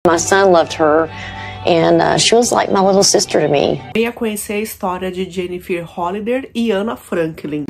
My son loved her, and she was like my little sister to me. Venha conhecer a história de Jennifer Holliday e Anna Franklin.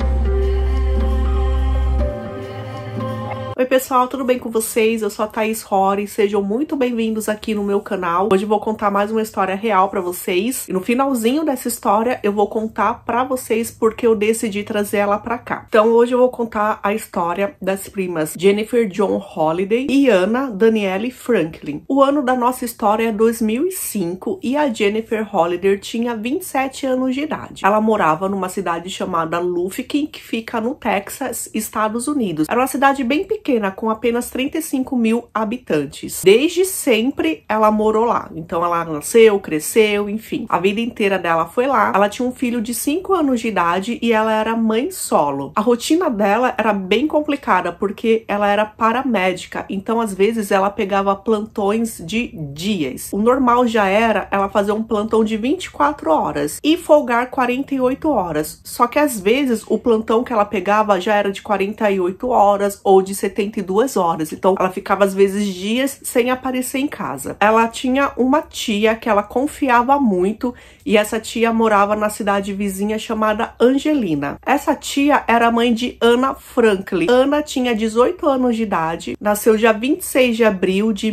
Oi pessoal, tudo bem com vocês? Eu sou a Thaís Rory, sejam muito bem-vindos aqui no meu canal. Hoje eu vou contar mais uma história real pra vocês. E no finalzinho dessa história eu vou contar pra vocês porque eu decidi trazer ela pra cá. Então hoje eu vou contar a história das primas Jennifer John Holliday e Anna Danielle Franklin. O ano da nossa história é 2005 e a Jennifer Holliday tinha 27 anos de idade. Ela morava numa cidade chamada Lufkin, que fica no Texas, Estados Unidos. Era uma cidade bem pequena, com apenas 35 mil habitantes. Desde sempre ela morou lá. Então ela nasceu, cresceu, enfim. A vida inteira dela foi lá. Ela tinha um filho de 5 anos de idade e ela era mãe solo. A rotina dela era bem complicada porque ela era paramédica. Então às vezes ela pegava plantões de dias. O normal já era ela fazer um plantão de 24 horas e folgar 48 horas. Só que às vezes o plantão que ela pegava já era de 48 horas ou de 72 horas, então ela ficava às vezes dias sem aparecer em casa. Ela tinha uma tia que ela confiava muito e essa tia morava na cidade vizinha chamada Angelina. Essa tia era mãe de Anna Franklin. Anna tinha 18 anos de idade, nasceu dia 26 de abril de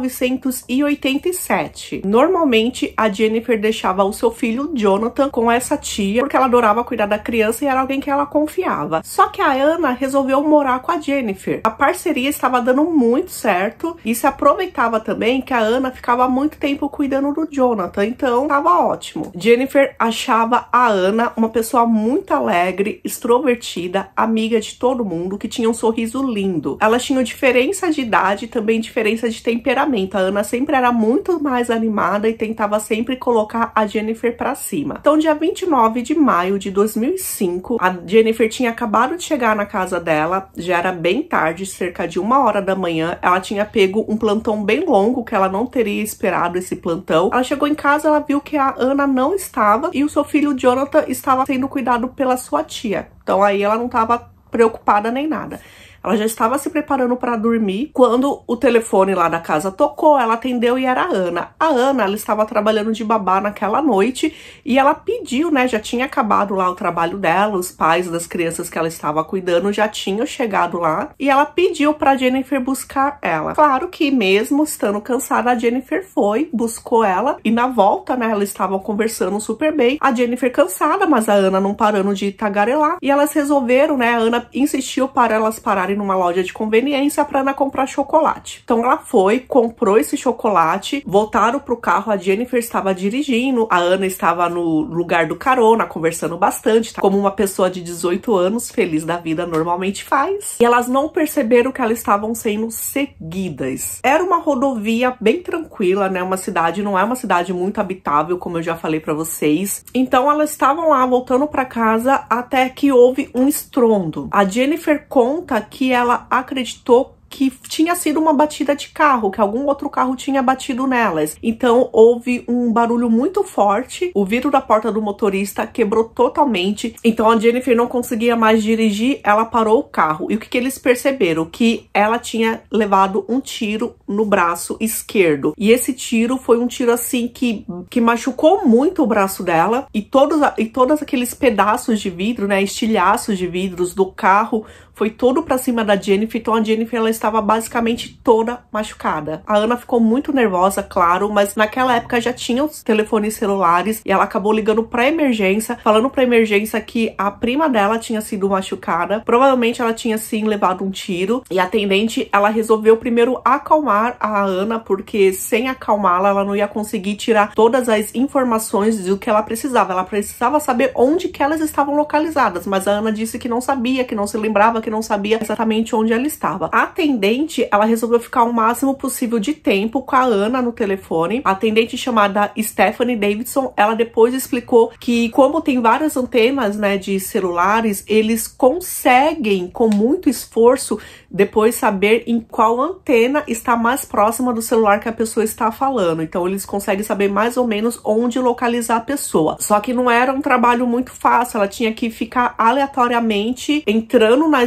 1987. Normalmente a Jennifer deixava o seu filho Jonathan com essa tia porque ela adorava cuidar da criança e era alguém que ela confiava. Só que a Anna resolveu morar com a Jennifer. A parceria estava dando muito certo e se aproveitava também que a Anna ficava muito tempo cuidando do Jonathan, então estava ótimo. Jennifer achava a Anna uma pessoa muito alegre, extrovertida, amiga de todo mundo, que tinha um sorriso lindo. Elas tinham diferença de idade e também diferença de temperamento. A Anna sempre era muito mais animada e tentava sempre colocar a Jennifer pra cima. Então, dia 29 de maio de 2005, a Jennifer tinha acabado de chegar na casa dela, já era bem tarde, cerca de 1h da manhã. Ela tinha pego um plantão bem longo, que ela não teria esperado esse plantão. Ela chegou em casa, ela viu que a Anna não estava e o seu filho Jonathan estava sendo cuidado pela sua tia. Então aí ela não estava preocupada nem nada. Ela já estava se preparando para dormir quando o telefone lá da casa tocou, ela atendeu e era a Anna. A Anna, ela estava trabalhando de babá naquela noite e ela pediu, né, já tinha acabado lá o trabalho dela, os pais das crianças que ela estava cuidando já tinham chegado lá e ela pediu para Jennifer buscar ela. Claro que mesmo estando cansada, a Jennifer foi, buscou ela e na volta, né, elas estavam conversando super bem. A Jennifer cansada, mas a Anna não parando de tagarelar e elas resolveram, né, a Anna insistiu para elas pararem numa loja de conveniência para Ana comprar chocolate. Então ela foi, comprou esse chocolate, voltaram pro carro, a Jennifer estava dirigindo, a Anna estava no lugar do carona, conversando bastante, tá? Como uma pessoa de 18 anos, feliz da vida, normalmente faz. E elas não perceberam que elas estavam sendo seguidas. Era uma rodovia bem tranquila, né? Uma cidade, não é uma cidade muito habitável, como eu já falei para vocês. Então elas estavam lá, voltando para casa, até que houve um estrondo. A Jennifer conta que ela acreditou que tinha sido uma batida de carro, que algum outro carro tinha batido nelas. Então houve um barulho muito forte, o vidro da porta do motorista quebrou totalmente, então a Jennifer não conseguia mais dirigir, ela parou o carro. E o que eles perceberam? Que ela tinha levado um tiro no braço esquerdo. E esse tiro foi um tiro assim que machucou muito o braço dela e todos aqueles pedaços de vidro, né, estilhaços de vidros do carro foi todo pra cima da Jennifer, então a Jennifer ela estava basicamente toda machucada. A Anna ficou muito nervosa, claro, mas naquela época já tinha os telefones celulares e ela acabou ligando pra emergência, falando pra emergência que a prima dela tinha sido machucada. Provavelmente ela tinha sim levado um tiro e a atendente, ela resolveu primeiro acalmar a Anna, porque sem acalmá-la, ela não ia conseguir tirar todas as informações do que ela precisava. Ela precisava saber onde que elas estavam localizadas, mas a Anna disse que não sabia, que não se lembrava, que não sabia exatamente onde ela estava. A atendente, ela resolveu ficar o máximo possível de tempo com a Anna no telefone. A atendente chamada Stephanie Davidson, ela depois explicou que como tem várias antenas, né, de celulares, eles conseguem com muito esforço depois saber em qual antena está mais próxima do celular que a pessoa está falando. Então eles conseguem saber mais ou menos onde localizar a pessoa. Só que não era um trabalho muito fácil, ela tinha que ficar aleatoriamente entrando nas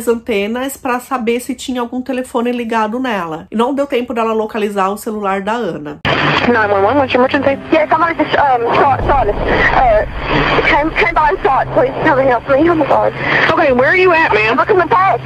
as antenas para saber se tinha algum telefone ligado nela. E não deu tempo dela localizar o celular da Ana. 911, what's your emergency? Yeah, somebody just saw this. Came by and saw it. Please come and help me. Oh my God. Okay, where are you at, ma'am? Look in the back.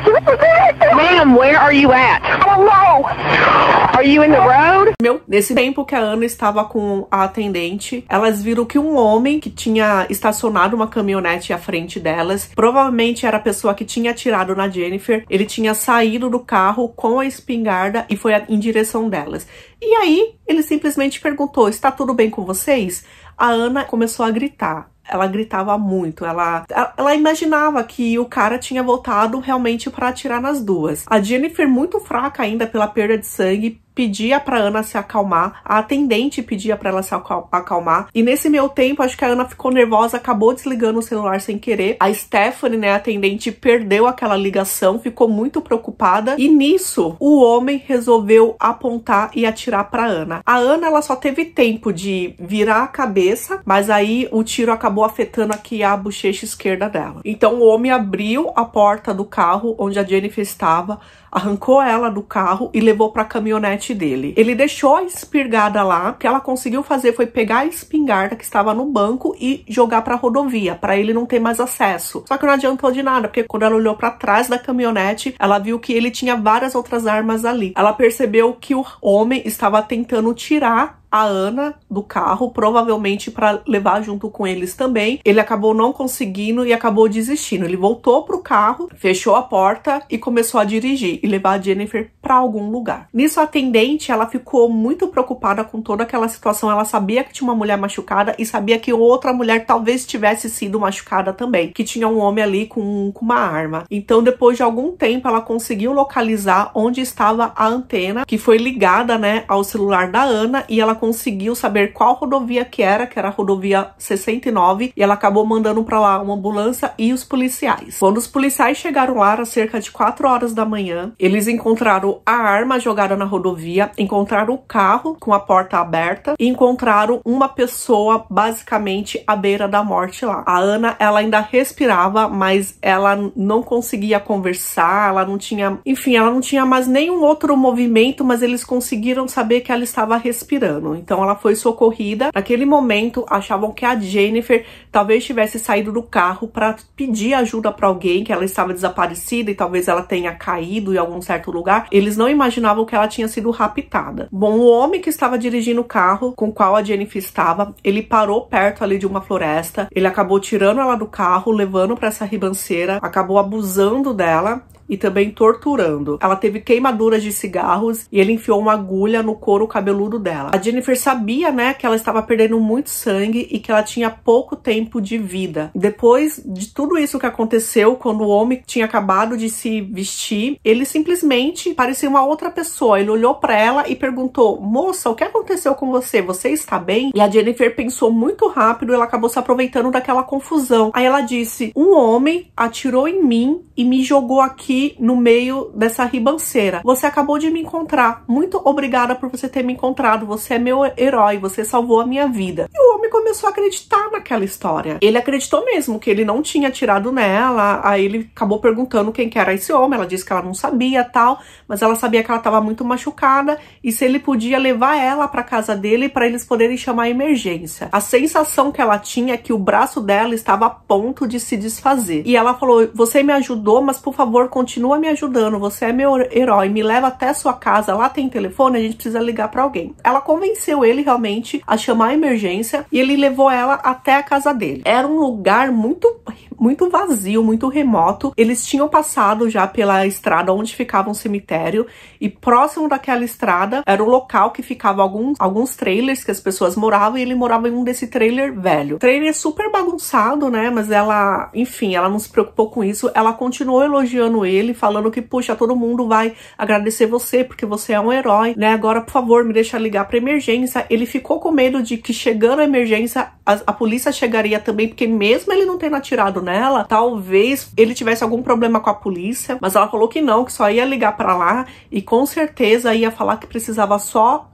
Ma'am, where are you at? I don't know. Are you in the road? Nesse tempo que a Ana estava com a atendente, elas viram que um homem que tinha estacionado uma caminhonete à frente delas, provavelmente era a pessoa que tinha atirado na Jennifer, ele tinha saído do carro com a espingarda e foi em direção delas. E aí, ele simplesmente perguntou, está tudo bem com vocês? A Ana começou a gritar. Ela gritava muito, ela imaginava que o cara tinha voltado realmente para atirar nas duas. A Jennifer, muito fraca ainda pela perda de sangue, pedia pra Ana se acalmar, a atendente pedia pra ela se acalmar, e nesse meio tempo, acho que a Ana ficou nervosa, acabou desligando o celular sem querer. A Stephanie, né, a atendente, perdeu aquela ligação, ficou muito preocupada, e nisso, o homem resolveu apontar e atirar pra Ana. A Ana, ela só teve tempo de virar a cabeça, mas aí o tiro acabou afetando aqui a bochecha esquerda dela. Então, o homem abriu a porta do carro onde a Jennifer estava, arrancou ela do carro e levou pra caminhonete dele. Ele deixou a espingarda lá, o que ela conseguiu fazer foi pegar a espingarda que estava no banco e jogar pra rodovia, pra ele não ter mais acesso. Só que não adiantou de nada, porque quando ela olhou pra trás da caminhonete, ela viu que ele tinha várias outras armas ali. Ela percebeu que o homem estava tentando tirar a Ana do carro, provavelmente para levar junto com eles também. Ele acabou não conseguindo e acabou desistindo. Ele voltou pro carro, fechou a porta e começou a dirigir e levar a Jennifer para algum lugar. Nisso, a atendente, ela ficou muito preocupada com toda aquela situação. Ela sabia que tinha uma mulher machucada e sabia que outra mulher talvez tivesse sido machucada também, que tinha um homem ali com uma arma. Então, depois de algum tempo, ela conseguiu localizar onde estava a antena, que foi ligada, né, ao celular da Ana, e ela conseguiu saber qual rodovia que era a rodovia 69, e ela acabou mandando pra lá uma ambulância e os policiais. Quando os policiais chegaram lá, era cerca de 4 horas da manhã, eles encontraram a arma jogada na rodovia, encontraram o carro com a porta aberta e encontraram uma pessoa basicamente à beira da morte lá. A Ana, ela ainda respirava, mas ela não conseguia conversar, ela não tinha, enfim, ela não tinha mais nenhum outro movimento, mas eles conseguiram saber que ela estava respirando. Então ela foi socorrida. Naquele momento, achavam que a Jennifer talvez tivesse saído do carro para pedir ajuda para alguém, que ela estava desaparecida e talvez ela tenha caído em algum certo lugar. Eles não imaginavam que ela tinha sido raptada. Bom, o homem que estava dirigindo o carro com o qual a Jennifer estava, ele parou perto ali de uma floresta. Ele acabou tirando ela do carro, levando para essa ribanceira, acabou abusando dela e também torturando. Ela teve queimaduras de cigarros e ele enfiou uma agulha no couro cabeludo dela. A Jennifer sabia, né, que ela estava perdendo muito sangue e que ela tinha pouco tempo de vida. Depois de tudo isso que aconteceu, quando o homem tinha acabado de se vestir, ele simplesmente parecia uma outra pessoa. Ele olhou para ela e perguntou: moça, o que aconteceu com você? Você está bem? E a Jennifer pensou muito rápido, ela acabou se aproveitando daquela confusão. Aí ela disse: um homem atirou em mim e me jogou aqui no meio dessa ribanceira. Você acabou de me encontrar. Muito obrigada por você ter me encontrado. Você é meu herói. Você salvou a minha vida. E o homem começou a acreditar naquela história. Ele acreditou mesmo que ele não tinha atirado nela. Aí ele acabou perguntando quem que era esse homem. Ela disse que ela não sabia, tal, mas ela sabia que ela estava muito machucada e se ele podia levar ela para casa dele para eles poderem chamar a emergência. A sensação que ela tinha é que o braço dela estava a ponto de se desfazer. E ela falou: você me ajudou, mas por favor, continua me ajudando, você é meu herói, me leva até a sua casa, lá tem telefone, a gente precisa ligar pra alguém. Ela convenceu ele realmente a chamar a emergência e ele levou ela até a casa dele. Era um lugar muito vazio, muito remoto. Eles tinham passado já pela estrada onde ficava um cemitério e próximo daquela estrada era o local que ficava alguns trailers que as pessoas moravam e ele morava em um desse trailer velho. Trailer super bagunçado, né? Mas ela, enfim, ela não se preocupou com isso. Ela continuou elogiando ele, falando que, puxa, todo mundo vai agradecer você porque você é um herói, né? Agora, por favor, me deixa ligar pra emergência. Ele ficou com medo de que chegando a emergência, a polícia chegaria também, porque mesmo ele não tendo atirado nela, talvez ele tivesse algum problema com a polícia, mas ela falou que não, que só ia ligar pra lá e com certeza ia falar que precisava só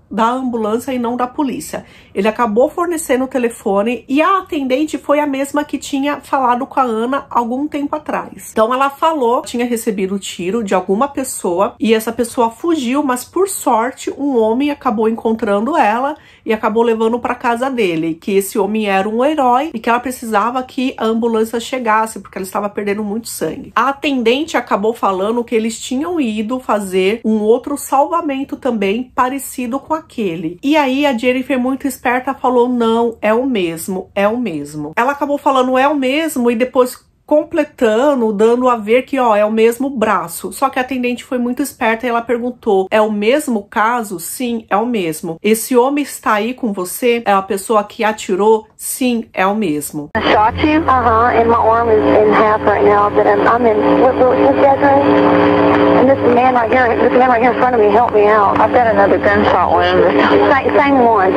da ambulância e não da polícia. Ele acabou fornecendo o telefone e a atendente foi a mesma que tinha falado com a Ana algum tempo atrás. Então ela falou que tinha recebido o tiro de alguma pessoa e essa pessoa fugiu, mas por sorte um homem acabou encontrando ela e acabou levando para casa dele, que esse homem era um herói e que ela precisava que a ambulância chegasse porque ela estava perdendo muito sangue. A atendente acabou falando que eles tinham ido fazer um outro salvamento também parecido com aquele. E aí a Jennifer, muito esperta, falou: não, é o mesmo, é o mesmo. Ela acabou falando é o mesmo e depois completando, dando a ver que, ó, é o mesmo braço. Só que a atendente foi muito esperta e ela perguntou: é o mesmo caso? Sim, é o mesmo. Esse homem está aí com você? É a pessoa que atirou? Sim, é o mesmo. I shot you? And my arm is in half right now, but I'm in, what's the address? And this man right here in front of me helped me out. I've got another gunshot wound. Same one.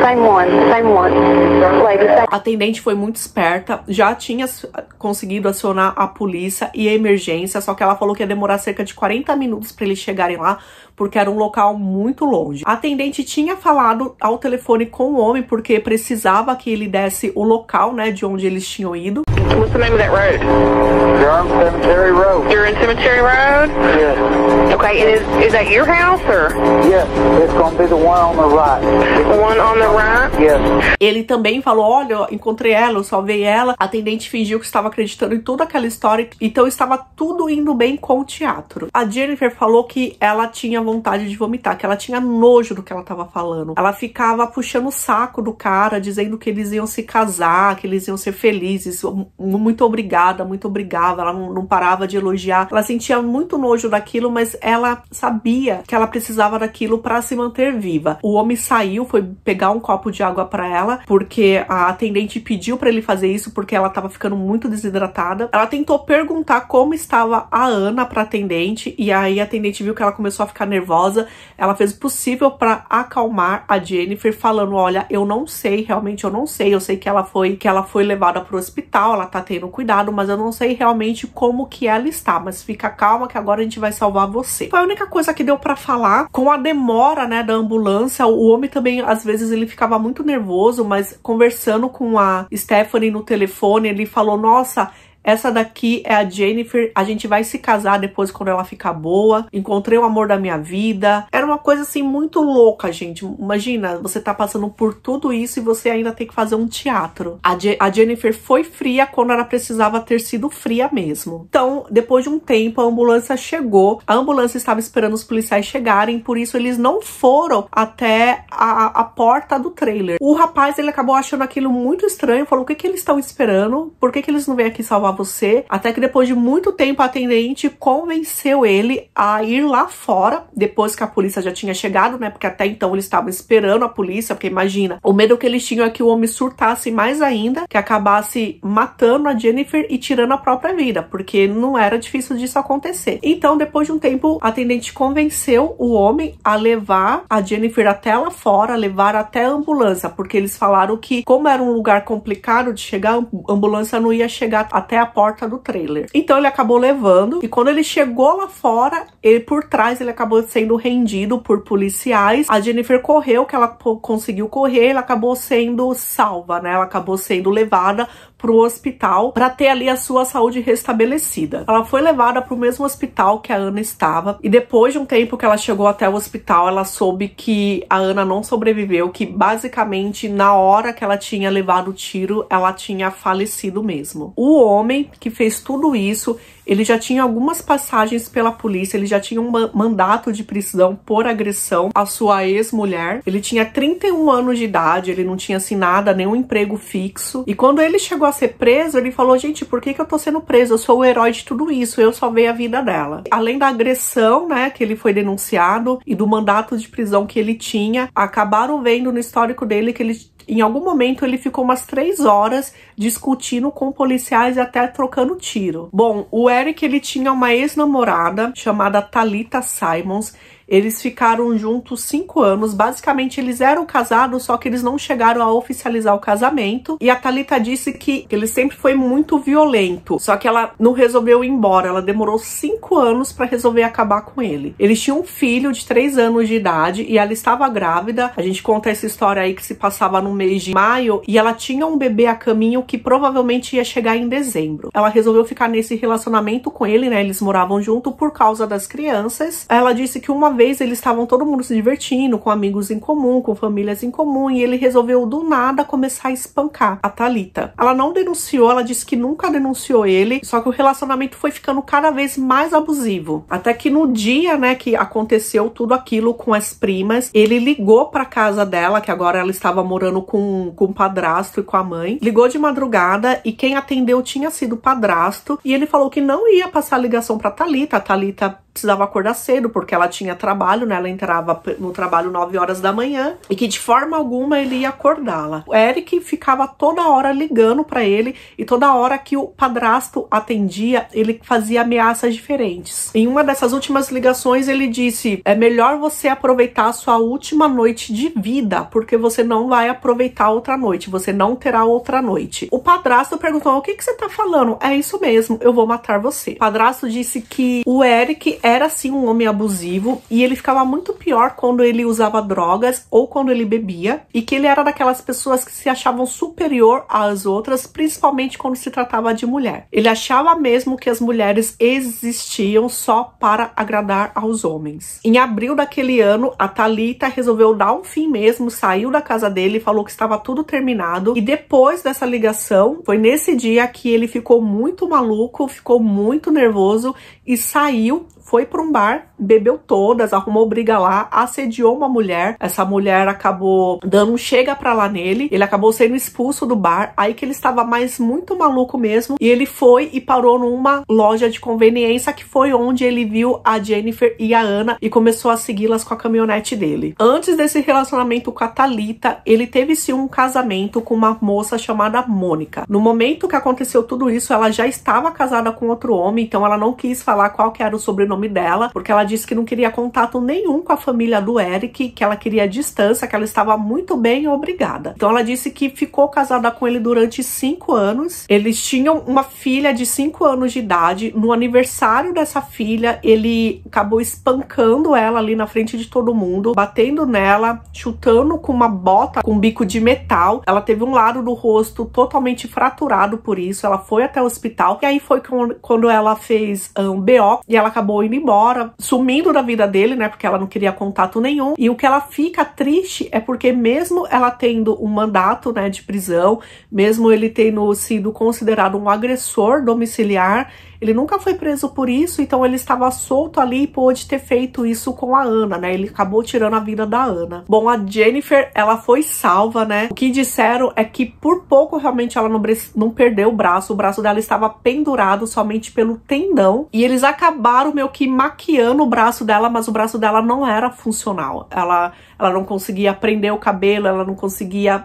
Lady, A atendente foi muito esperta, já tinha conseguido acionar a polícia e a emergência, só que ela falou que ia demorar cerca de 40 minutos para eles chegarem lá, porque era um local muito longe. A atendente tinha falado ao telefone com o homem porque precisava que ele desse o local, né, de onde eles tinham ido. What's the name of that road? You're on Cemetery Road. You're in Cemetery Road? Yes. Okay, and is that your house or? Yes, it's going to be the one on the right. The one on the right? Yes. Ele também falou: olha, eu encontrei ela, eu salvei ela. A atendente fingiu que estava acreditando em toda aquela história, então estava tudo indo bem com o teatro. A Jennifer falou que ela tinha vontade de vomitar, que ela tinha nojo do que ela estava falando. Ela ficava puxando o saco do cara, dizendo que eles iam se casar, que eles iam ser felizes. Muito obrigada, muito obrigada. Ela não parava de elogiar. Ela sentia muito nojo daquilo, mas ela sabia que ela precisava daquilo para se manter viva. O homem saiu, foi pegar um copo de água para ela, porque a atendente pediu para ele fazer isso, porque ela estava ficando muito desidratada. Ela tentou perguntar como estava a Ana para atendente, e aí a atendente viu que ela começou a ficar nervosa. Ela fez o possível para acalmar a Jennifer, falando: olha, eu não sei, realmente eu não sei. Eu sei que ela foi levada pro hospital, ela tá tendo cuidado, mas eu não sei realmente como que ela está, mas fica calma que agora a gente vai salvar você. Foi a única coisa que deu pra falar. Com a demora, né, da ambulância, o homem também, às vezes, ele ficava muito nervoso, mas conversando com a Stephanie no telefone, ele falou: nossa, essa daqui é a Jennifer, a gente vai se casar depois quando ela ficar boa, encontrei o amor da minha vida. Era uma coisa assim muito louca, gente. Imagina, você tá passando por tudo isso e você ainda tem que fazer um teatro. A Jennifer foi fria quando ela precisava ter sido fria mesmo. Então, depois de um tempo, a ambulância chegou. A ambulância estava esperando os policiais chegarem, por isso eles não foram até a porta do trailer. O rapaz, ele acabou achando aquilo muito estranho, falou: o que eles estão esperando? Por que eles não vêm aqui salvar você? Até que depois de muito tempo a atendente convenceu ele a ir lá fora, depois que a polícia já tinha chegado, né? Porque até então eles estavam esperando a polícia, porque imagina, o medo que eles tinham é que o homem surtasse mais ainda, que acabasse matando a Jennifer e tirando a própria vida, porque não era difícil disso acontecer. Então, depois de um tempo, a atendente convenceu o homem a levar a Jennifer até lá fora, levar até a ambulância, porque eles falaram que, como era um lugar complicado de chegar, a ambulância não ia chegar até a porta do trailer. Então ele acabou levando, e quando ele chegou lá fora, ele por trás, ele acabou sendo rendido por policiais. A Jennifer correu, que ela conseguiu correr, ela acabou sendo salva, né? Ela acabou sendo levada pro hospital para ter ali a sua saúde restabelecida. Ela foi levada pro mesmo hospital que a Ana estava, e depois de um tempo que ela chegou até o hospital, ela soube que a Ana não sobreviveu, que basicamente na hora que ela tinha levado o tiro, ela tinha falecido mesmo. O homem que fez tudo isso, ele já tinha algumas passagens pela polícia, ele já tinha um mandato de prisão por agressão à sua ex-mulher. Ele tinha 31 anos de idade, ele não tinha assim nada, nenhum emprego fixo. E quando ele chegou a ser preso, ele falou: gente, por que eu tô sendo preso? Eu sou o herói de tudo isso, eu salvei a vida dela. Além da agressão, né, que ele foi denunciado, e do mandato de prisão que ele tinha, acabaram vendo no histórico dele que ele, em algum momento, ele ficou umas 3 horas discutindo com policiais e até trocando tiro. Bom, o Eric, ele tinha uma ex-namorada chamada Thalita Simons, Eles ficaram juntos 5 anos. Basicamente, eles eram casados, só que eles não chegaram a oficializar o casamento. E a Thalita disse que ele sempre foi muito violento, só que ela não resolveu ir embora. Ela demorou 5 anos para resolver acabar com ele. Eles tinham um filho de 3 anos de idade e ela estava grávida. A gente conta essa história aí que se passava no mês de maio e ela tinha um bebê a caminho que provavelmente ia chegar em dezembro. Ela resolveu ficar nesse relacionamento com ele, né? Eles moravam junto por causa das crianças. Ela disse que uma vez eles estavam todo mundo se divertindo, com amigos em comum, com famílias em comum, e ele resolveu do nada começar a espancar a Thalita. Ela não denunciou, ela disse que nunca denunciou ele, só que o relacionamento foi ficando cada vez mais abusivo. Até que no dia, né, que aconteceu tudo aquilo com as primas, ele ligou pra casa dela, que agora ela estava morando com o padrasto e com a mãe. Ligou de madrugada e quem atendeu tinha sido o padrasto, e ele falou que não ia passar a ligação pra Thalita. A Thalita precisava acordar cedo, porque ela tinha trabalho, né? Ela entrava no trabalho 9 horas da manhã, e que de forma alguma ele ia acordá-la. O Eric ficava toda hora ligando pra ele, e toda hora que o padrasto atendia, ele fazia ameaças diferentes. Em uma dessas últimas ligações, ele disse: é melhor você aproveitar a sua última noite de vida, porque você não vai aproveitar outra noite, você não terá outra noite. O padrasto perguntou: o que você tá falando? É isso mesmo, eu vou matar você. O padrasto disse que o Eric era sim um homem abusivo e ele ficava muito pior quando ele usava drogas ou quando ele bebia, e que ele era daquelas pessoas que se achavam superior às outras, principalmente quando se tratava de mulher. Ele achava mesmo que as mulheres existiam só para agradar aos homens. Em abril daquele ano, a Thalita resolveu dar um fim mesmo, saiu da casa dele, falou que estava tudo terminado, e depois dessa ligação, foi nesse dia que ele ficou muito maluco, ficou muito nervoso e saiu, foi para um bar, bebeu todas, arrumou briga lá, assediou uma mulher. Essa mulher acabou dando um chega pra lá nele. Ele acabou sendo expulso do bar. Aí que ele estava mais muito maluco mesmo. E ele foi e parou numa loja de conveniência, que foi onde ele viu a Jennifer e a Ana e começou a segui-las com a caminhonete dele. Antes desse relacionamento com a Thalita, ele teve sim um casamento com uma moça chamada Mônica. No momento que aconteceu tudo isso, ela já estava casada com outro homem, então ela não quis falar qual que era o sobrenome dela, porque ela disse que não queria contato nenhum com a família do Eric, que ela queria distância, que ela estava muito bem, obrigada. Então ela disse que ficou casada com ele durante 5 anos. Eles tinham uma filha de 5 anos de idade. No aniversário dessa filha, ele acabou espancando ela ali na frente de todo mundo, batendo nela, chutando com uma bota com bico de metal. Ela teve um lado do rosto totalmente fraturado por isso. Ela foi até o hospital, e aí foi quando ela fez um BO, e ela acabou indo embora, sumindo da vida dele, né, porque ela não queria contato nenhum. E o que ela fica triste é porque mesmo ela tendo um mandato, né, de prisão, mesmo ele tendo sido considerado um agressor domiciliar, ele nunca foi preso por isso, então ele estava solto ali e pôde ter feito isso com a Ana, né? Ele acabou tirando a vida da Ana. Bom, a Jennifer, ela foi salva, né? O que disseram é que por pouco realmente ela não perdeu o braço dela estava pendurado somente pelo tendão, e eles acabaram meio que maquiando o braço dela, mas o braço dela não era funcional. Ela não conseguia prender o cabelo, ela não conseguia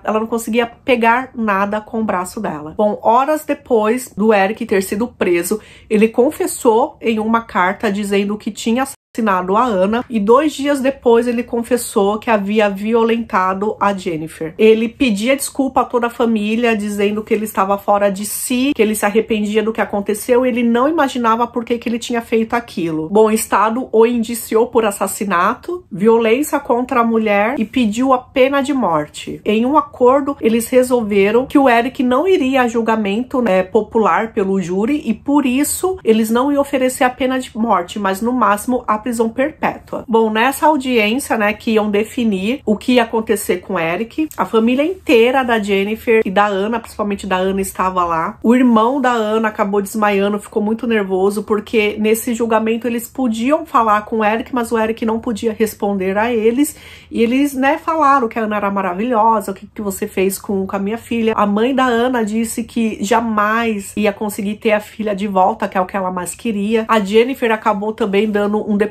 pegar nada com o braço dela. Bom, horas depois do Eric ter sido preso, ele confessou em uma carta dizendo que tinha assassinado a Ana, e 2 dias depois ele confessou que havia violentado a Jennifer. Ele pedia desculpa a toda a família, dizendo que ele estava fora de si, que ele se arrependia do que aconteceu, e ele não imaginava por que ele tinha feito aquilo. Bom, o Estado o indiciou por assassinato, violência contra a mulher e pediu a pena de morte. Em um acordo, eles resolveram que o Eric não iria a julgamento, né, popular pelo júri, e por isso eles não iam oferecer a pena de morte, mas no máximo a prisão perpétua. Bom, nessa audiência, né, que iam definir o que ia acontecer com Eric, a família inteira da Jennifer e da Ana, principalmente da Ana, estava lá. O irmão da Ana acabou desmaiando, ficou muito nervoso, porque nesse julgamento eles podiam falar com o Eric, mas o Eric não podia responder a eles, e eles, né, falaram que a Ana era maravilhosa, o que você fez com a minha filha. A mãe da Ana disse que jamais ia conseguir ter a filha de volta, que é o que ela mais queria. A Jennifer acabou também dando um depoimento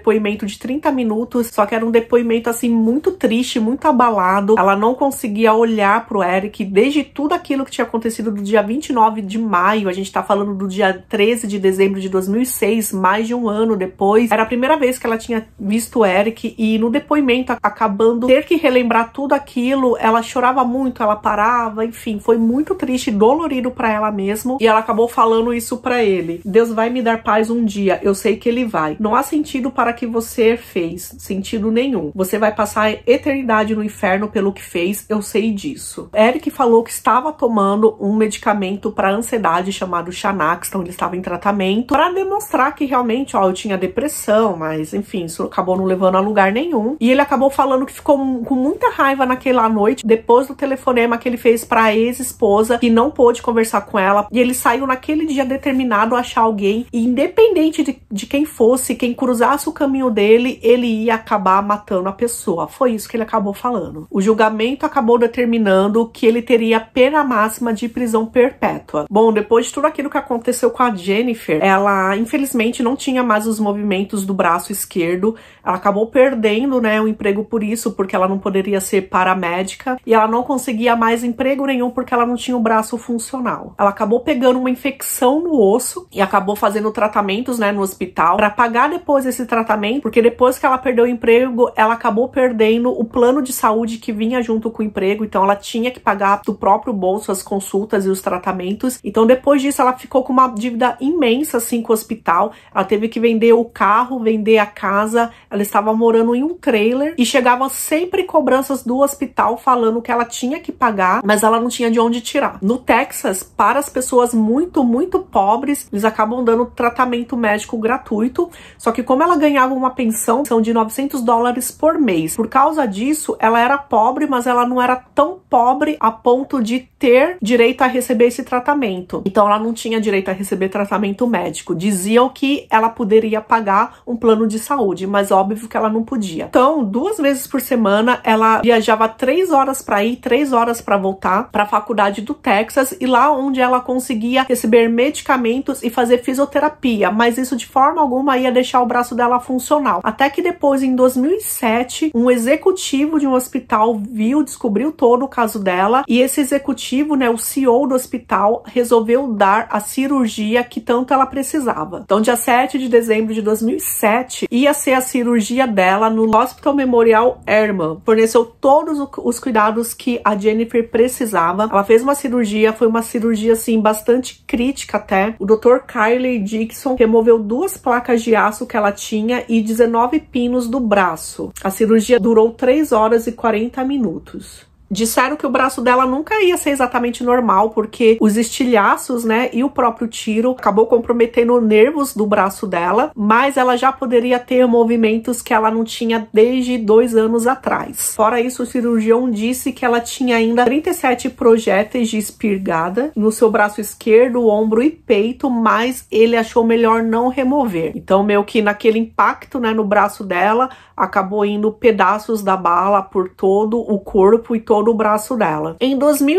depoimento de 30 minutos, só que era um depoimento assim muito triste, muito abalado. Ela não conseguia olhar pro Eric desde tudo aquilo que tinha acontecido do dia 29 de maio, a gente tá falando do dia 13 de dezembro de 2006, mais de um ano depois. Era a primeira vez que ela tinha visto o Eric e no depoimento, acabando ter que relembrar tudo aquilo, ela chorava muito, ela parava, enfim, foi muito triste, dolorido pra ela mesmo, e ela acabou falando isso pra ele: Deus vai me dar paz um dia, eu sei que ele vai. Não há sentido para que você fez, sentido nenhum. Você vai passar a eternidade no inferno pelo que fez, eu sei disso. Eric falou que estava tomando um medicamento para ansiedade chamado Xanax, então ele estava em tratamento, para demonstrar que realmente, ó, eu tinha depressão, mas enfim, isso acabou não levando a lugar nenhum. E ele acabou falando que ficou com muita raiva naquela noite, depois do telefonema que ele fez pra ex-esposa, que não pôde conversar com ela, e ele saiu naquele dia determinado a achar alguém, e independente de quem fosse, quem cruzasse o caminho dele, ele ia acabar matando a pessoa. Foi isso que ele acabou falando. O julgamento acabou determinando que ele teria pena máxima de prisão perpétua. Bom, depois de tudo aquilo que aconteceu com a Jennifer, ela infelizmente não tinha mais os movimentos do braço esquerdo. Ela acabou perdendo, né, o emprego por isso, porque ela não poderia ser paramédica, e ela não conseguia mais emprego nenhum porque ela não tinha o braço funcional. Ela acabou pegando uma infecção no osso e acabou fazendo tratamentos, né, no hospital para pagar depois esse tratamento, porque depois que ela perdeu o emprego, ela acabou perdendo o plano de saúde que vinha junto com o emprego, então ela tinha que pagar do próprio bolso as consultas e os tratamentos. Então depois disso ela ficou com uma dívida imensa assim com o hospital. Ela teve que vender o carro, vender a casa. Ela estava morando em um trailer e chegavam sempre cobranças do hospital falando que ela tinha que pagar, mas ela não tinha de onde tirar. No Texas, para as pessoas muito, muito pobres, eles acabam dando tratamento médico gratuito, só que como ela ganhava uma pensão de $900 por mês, por causa disso, ela era pobre, mas ela não era tão pobre a ponto de ter direito a receber esse tratamento. Então ela não tinha direito a receber tratamento médico. Diziam que ela poderia pagar um plano de saúde, mas óbvio que ela não podia. Então, 2 vezes por semana, ela viajava 3 horas para ir, 3 horas para voltar para a faculdade do Texas, e lá onde ela conseguia receber medicamentos e fazer fisioterapia, mas isso de forma alguma ia deixar o braço dela funcional. Até que depois, em 2007, um executivo de um hospital descobriu todo o caso dela, e esse executivo, né, o CEO do hospital, resolveu dar a cirurgia que tanto ela precisava. Então, dia 7 de dezembro de 2007, ia ser a cirurgia dela no Hospital Memorial Hermann. Forneceu todos os cuidados que a Jennifer precisava. Ela fez uma cirurgia, foi uma cirurgia, assim, bastante crítica até. O Dr. Kylie Dixon removeu 2 placas de aço que ela tinha e 19 pinos do braço. A cirurgia durou 3 horas e 40 minutos. Disseram que o braço dela nunca ia ser exatamente normal, porque os estilhaços, né, e o próprio tiro acabou comprometendo os nervos do braço dela, mas ela já poderia ter movimentos que ela não tinha desde 2 anos atrás. Fora isso, o cirurgião disse que ela tinha ainda 37 projéteis de espingarda no seu braço esquerdo, ombro e peito, mas ele achou melhor não remover. Então, meio que naquele impacto, né, no braço dela, acabou indo pedaços da bala por todo o corpo e todo o braço dela. Em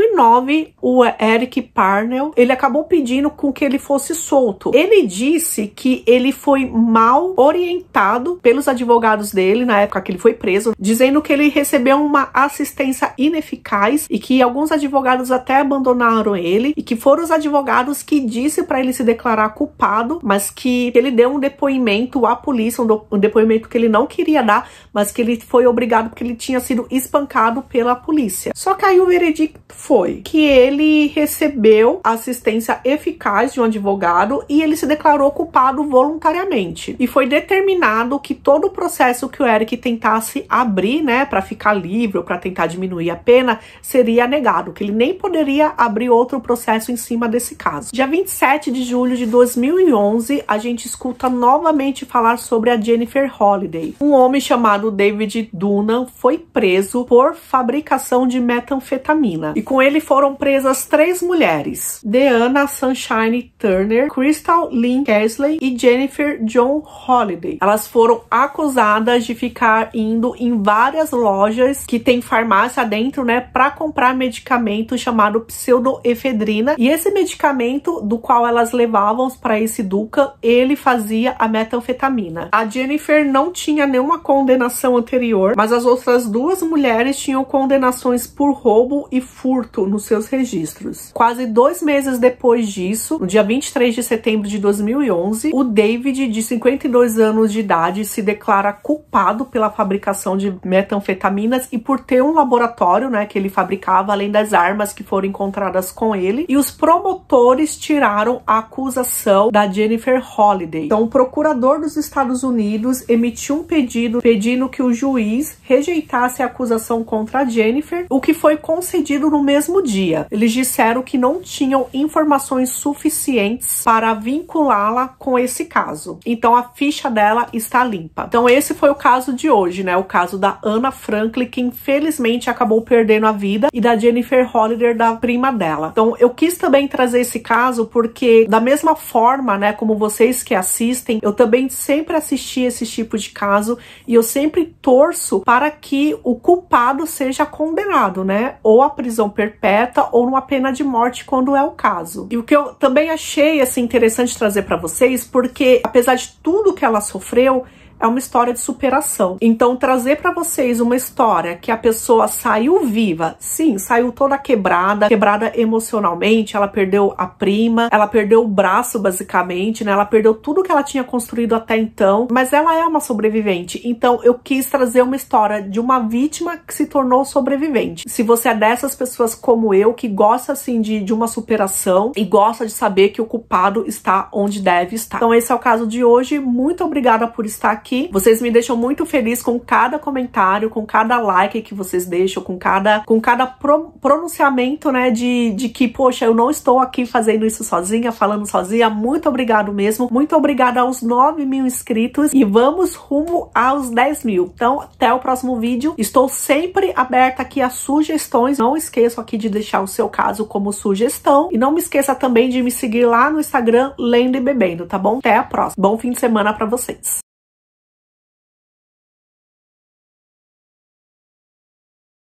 2009, o Eric Parnell, ele acabou pedindo com que ele fosse solto. Ele disse que ele foi mal orientado pelos advogados dele, na época que ele foi preso, dizendo que ele recebeu uma assistência ineficaz e que alguns advogados até abandonaram ele, e que foram os advogados que disse para ele se declarar culpado, mas que ele deu um depoimento à polícia, um depoimento que ele não queria dar, mas que ele foi obrigado porque ele tinha sido espancado pela polícia. Só que aí o veredicto foi que ele recebeu assistência eficaz de um advogado e ele se declarou culpado voluntariamente. E foi determinado que todo o processo que o Eric tentasse abrir, né, para ficar livre ou para tentar diminuir a pena, seria negado, que ele nem poderia abrir outro processo em cima desse caso. Dia 27 de julho de 2011, a gente escuta novamente falar sobre a Jennifer Holliday. Um homem chamado David Dunham foi preso por fabricação fabricação de metanfetamina. E com ele foram presas 3 mulheres: Deanna Sunshine Turner, Crystal Lynn Kesley e Jennifer John Holiday. Elas foram acusadas de ficar indo em várias lojas que tem farmácia dentro, né, para comprar medicamento chamado pseudoefedrina. E esse medicamento do qual elas levavam para esse Duncan, ele fazia a metanfetamina. A Jennifer não tinha nenhuma condenação anterior, mas as outras 2 mulheres tinham condenações por roubo e furto nos seus registros. Quase 2 meses depois disso, no dia 23 de setembro de 2011, o David, de 52 anos de idade, se declara culpado pela fabricação de metanfetaminas e por ter um laboratório, né, que ele fabricava, além das armas que foram encontradas com ele. E os promotores tiraram a acusação da Jennifer Holiday. Então, o procurador dos Estados Unidos emitiu um pedido pedindo que o juiz rejeitasse a acusação contra a Jennifer, o que foi concedido no mesmo dia. Eles disseram que não tinham informações suficientes para vinculá-la com esse caso. Então, a ficha dela está limpa. Então, esse foi o caso de hoje, né? O caso da Anna Franklin, que infelizmente acabou perdendo a vida, e da Jennifer Holiday, da prima dela. Então, eu quis também trazer esse caso porque, da mesma forma, né, como vocês que assistem, eu também sempre assisti esse tipo de caso e eu sempre torço para que o culpado seja condenado, né? Ou a prisão perpétua ou numa pena de morte, quando é o caso. E o que eu também achei, assim, interessante trazer para vocês, porque apesar de tudo que ela sofreu, é uma história de superação. Então, trazer para vocês uma história que a pessoa saiu viva, sim, saiu toda quebrada emocionalmente, ela perdeu a prima, ela perdeu o braço, basicamente, né? Ela perdeu tudo que ela tinha construído até então, mas ela é uma sobrevivente. Então, eu quis trazer uma história de uma vítima que se tornou sobrevivente. Se você é dessas pessoas como eu, que gosta, assim, de uma superação e gosta de saber que o culpado está onde deve estar. Então, esse é o caso de hoje. Muito obrigada por estar aqui. Vocês me deixam muito feliz com cada comentário, com cada like que vocês deixam, com cada pronunciamento, né, de que, poxa, eu não estou aqui fazendo isso sozinha, falando sozinha. Muito obrigado mesmo. Muito obrigada aos 9.000 inscritos e vamos rumo aos 10.000. Então, até o próximo vídeo. Estou sempre aberta aqui a sugestões. Não esqueça aqui de deixar o seu caso como sugestão e não me esqueça também de me seguir lá no Instagram, Lendo e Bebendo, tá bom? Até a próxima. Bom fim de semana pra vocês.